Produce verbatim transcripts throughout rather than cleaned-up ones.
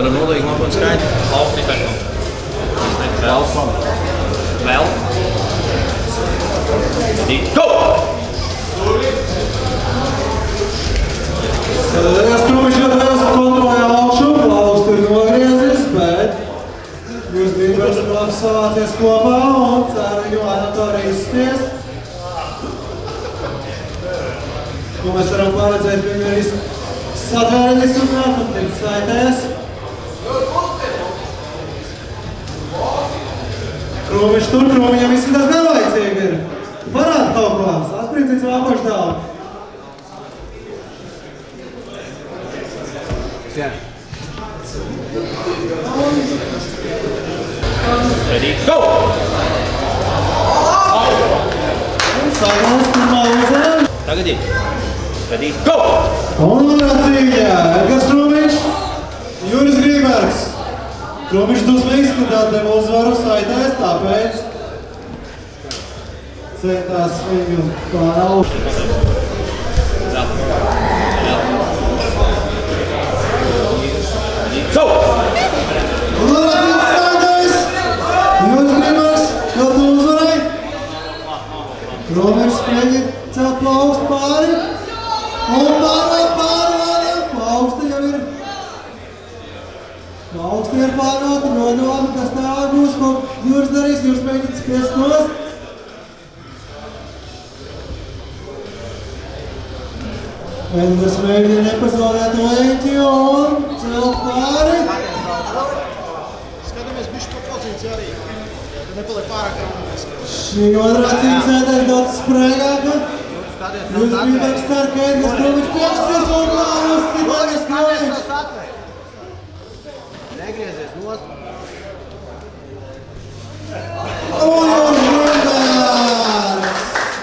ar nodalījumu lapu un skaitu. Lauks iztaisnām. Vēl. Vēl. Go! Es Krūmiņš ļoti vēlas kontrolē augšu, Lauks tur nogriezis, bet jūs Grīnbergs labi savācies kopā un ceru viņu to arī izspiest. Ko mēs varam paredzēt, ka viņi ir satvērēties un nākamtiet saitēs. Krūmiņš tur, Krūmiņam izskatās nevajadzīgi ir. Parāda kaut ko, atpriecīts vēl apaši daudz. Yeah. Ready, go! Sākās pirmā uzvara. Tagad ir. Ready, go! Un cīņā Edgars Krūmiņš, Juris Grīnbergs. Krūmiņš dusmīgs, ka atdeva uzvaru saitēs, tāpēc centās viņu pāraugt. Go! Un Latvijas saitēs, Juris Grīnbergs, vēl tu uzvarai. Krūmiņš sprieģi celt plaukstu pāri. Un pāri, pāri, pāri, plauksti jau ir. Plauksti ir pārnāti, nodomi, kas tā būs, ko Juris darīs, Juris mēģina spiest nost. Edgars mēģina nepazaudēt leņķi un celt pāri. Skatāmies bišķi pa pozīciju arī, ka nepaliek pārāk raunas. Šī otrā cīņa sēdēs daudz sprēgāka. Jūs Grīnbergs cer, ka Edgars Krūmiņš pieksties un Lauks Edgars Krūmiņš. Negriezies nost. Un Juris Grīnbergs!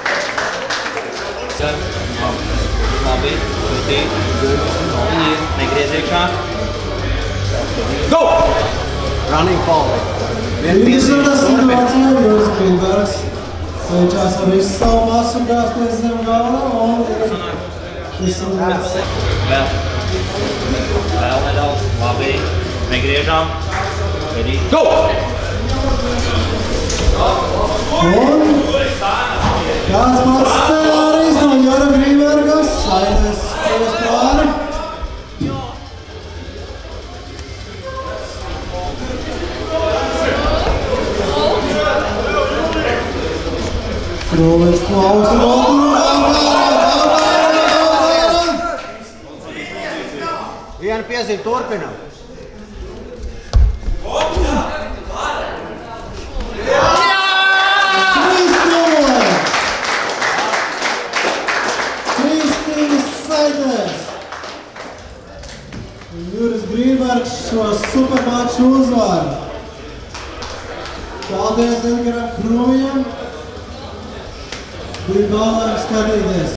Labi, krūtīgi. Un ir. Negriez iekšā. Go! Running fall. Interesantā situācija, Juris Grīnbergs cenšas ar visu savu masu gāzties zem galva un izsūdās. Vēl. Vēl nedaudz. Labi. Negriežām. Ready, go! Un kāds pats scenārijs no Jura Grīnberga saitēs spiest pāri. Krūmiņš plausta roturu, Vienu piezīmi turpinam. trīs nulle! trīs cīņas saitēs! Juris Grīnbergs šo supermaču uzvar. Paldies Edgaram Krūmiņam! Bija galvenais skatīties.